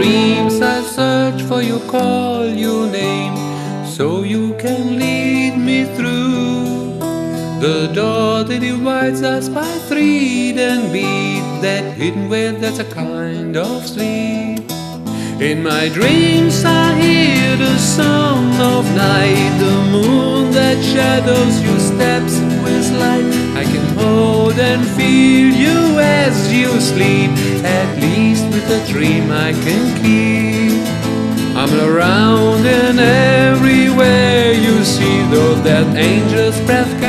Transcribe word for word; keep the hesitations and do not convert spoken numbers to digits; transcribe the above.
dreams I search for you, call your name, so you can lead me through the door that divides us by three, then beat that hidden way that's a kind of sleep. In my dreams I hear the song of night, the moon that shadows your steps with light. I can hold and feel you as you sleep, at least with a dream I can keep. I'm around and everywhere you see, though that angel's breath